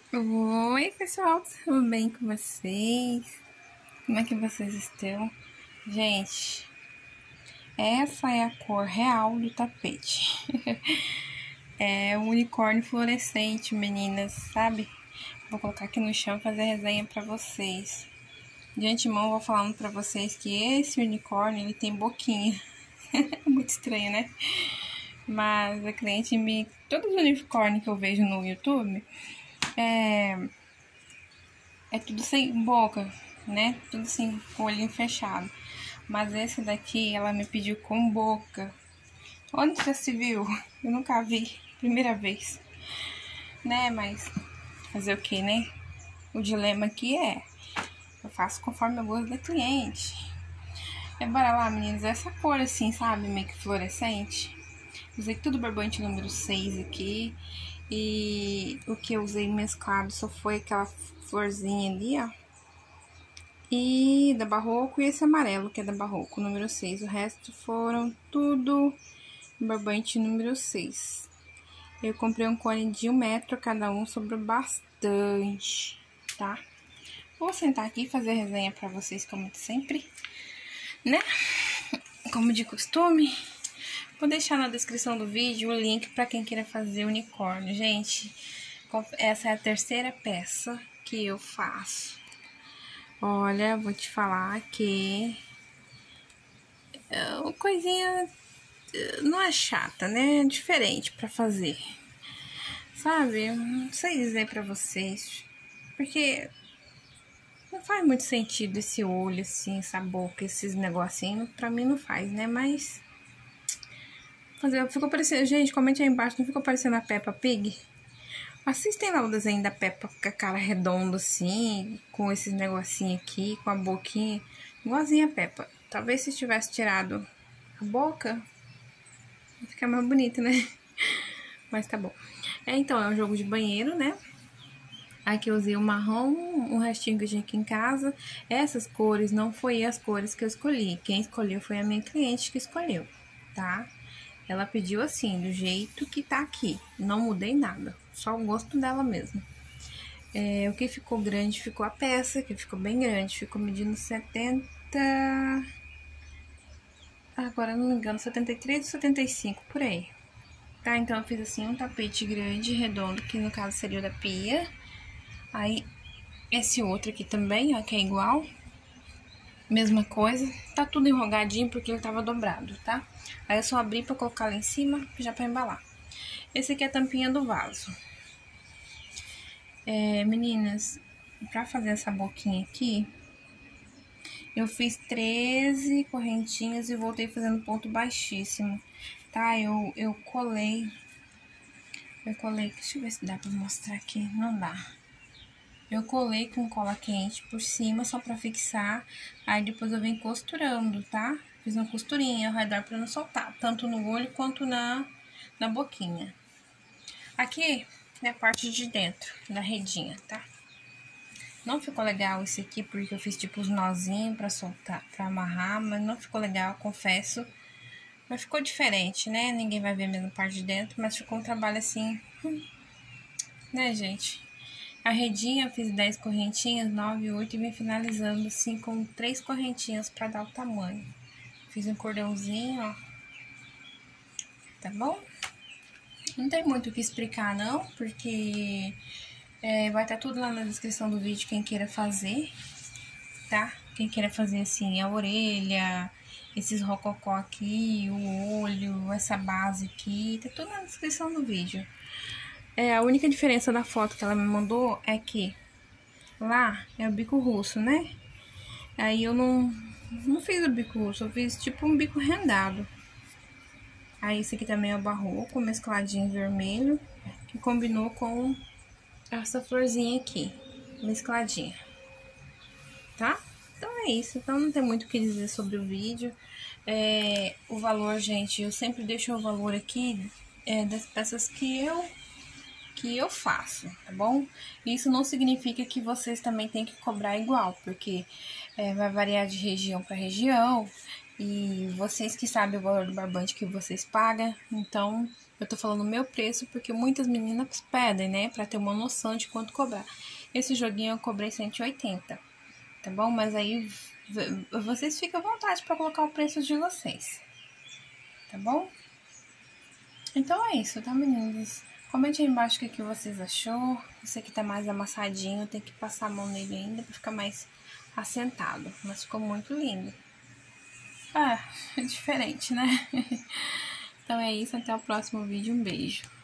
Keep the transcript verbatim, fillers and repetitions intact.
Oi, pessoal, tudo bem com vocês? Como é que vocês estão? Gente, essa é a cor real do tapete. É um unicórnio fluorescente, meninas, sabe? Vou colocar aqui no chão e fazer resenha pra vocês. De antemão, vou falando pra vocês que esse unicórnio, ele tem boquinha. Muito estranho, né? Mas a cliente me... Todos os unicórnios que eu vejo no YouTube... É... É tudo sem boca, né? Tudo assim, com o olhinho fechado. Mas esse daqui, ela me pediu com boca. Onde já se viu? Eu nunca vi. Primeira vez. Né? Mas fazer o que, né? O dilema aqui é... Eu faço conforme o gosto da cliente. É, bora lá, meninas. Essa cor assim, sabe? Meio que fluorescente. Usei tudo barbante número seis aqui. E o que eu usei mesclado só foi aquela florzinha ali, ó. E da Barroco e esse amarelo, que é da Barroco, número seis. O resto foram tudo barbante número seis. Eu comprei um cone de um metro cada um, sobrou bastante, tá? Vou sentar aqui e fazer a resenha pra vocês, como sempre, né? Como de costume. Vou deixar na descrição do vídeo o link pra quem queira fazer unicórnio. Gente, essa é a terceira peça que eu faço. Olha, vou te falar que uma coisinha não é chata, né? É diferente pra fazer. Sabe? Não sei dizer pra vocês. Porque não faz muito sentido esse olho, assim, essa boca, esses negocinhos. Pra mim não faz, né? Mas... Fazer, ficou parecendo... Gente, comente aí embaixo, não ficou parecendo a Peppa Pig? Assistem lá o desenho da Peppa com a cara redonda assim, com esses negocinhos aqui, com a boquinha, igualzinha a Peppa. Talvez se tivesse tirado a boca, ia ficar mais bonito, né? Mas tá bom. É, então, é um jogo de banheiro, né? Aqui eu usei o marrom, um restinho que eu tinha aqui em casa. Essas cores não foi as cores que eu escolhi. Quem escolheu foi a minha cliente que escolheu, tá? Ela pediu assim, do jeito que tá aqui. Não mudei nada. Só o gosto dela mesmo. É, o que ficou grande ficou a peça, que ficou bem grande. Ficou medindo setenta... Agora não me engano, setenta e três ou setenta e cinco, por aí. Tá, então eu fiz assim um tapete grande, redondo, que no caso seria o da pia. Aí, esse outro aqui também, ó, que é igual. Mesma coisa. Tá tudo enrogadinho porque ele tava dobrado, tá? Aí eu só abri pra colocar lá em cima, já pra embalar. Esse aqui é a tampinha do vaso. É, meninas, pra fazer essa boquinha aqui, eu fiz treze correntinhas e voltei fazendo ponto baixíssimo, tá? Eu, eu colei, eu colei, deixa eu ver se dá pra mostrar aqui, não dá. Eu colei com cola quente por cima, só pra fixar, aí depois eu venho costurando, tá? Fiz uma costurinha ao redor pra não soltar, tanto no olho quanto na, na boquinha. Aqui é a parte de dentro da redinha, tá? Não ficou legal esse aqui, porque eu fiz tipo os nozinhos pra soltar, pra amarrar, mas não ficou legal, confesso. Mas ficou diferente, né? Ninguém vai ver a mesma parte de dentro, mas ficou um trabalho assim, hum, né, gente? A redinha eu fiz dez correntinhas, nove, oito e vim finalizando assim com três correntinhas pra dar o tamanho. Fiz um cordãozinho, ó. Tá bom? Não tem muito o que explicar, não, porque é, vai estar tudo lá na descrição do vídeo, quem queira fazer, tá? Quem queira fazer, assim, a orelha, esses rococó aqui, o olho, essa base aqui, tá tudo na descrição do vídeo. É, a única diferença da foto que ela me mandou é que lá é o bico russo, né? Aí eu não, não fiz o bico russo, eu fiz tipo um bico rendado. Aí esse aqui também é o barroco, mescladinho vermelho, que combinou com essa florzinha aqui, mescladinha, tá? Então é isso, então não tem muito o que dizer sobre o vídeo. É, o valor, gente, eu sempre deixo o valor aqui é, das peças que eu... que eu faço, tá bom? Isso não significa que vocês também têm que cobrar igual, porque é, vai variar de região para região, e vocês que sabem o valor do barbante que vocês pagam, então Eu tô falando o meu preço porque muitas meninas pedem, né? Pra ter uma noção de quanto cobrar. Esse joguinho eu cobrei cento e oitenta, tá bom? Mas aí vocês ficam à vontade pra colocar o preço de vocês, tá bom? Então é isso, tá, meninas? Comente aí embaixo o que, que vocês achou. Esse aqui tá mais amassadinho, tem que passar a mão nele ainda pra ficar mais assentado. Mas ficou muito lindo. Ah, é diferente, né? Então é isso, até o próximo vídeo. Um beijo.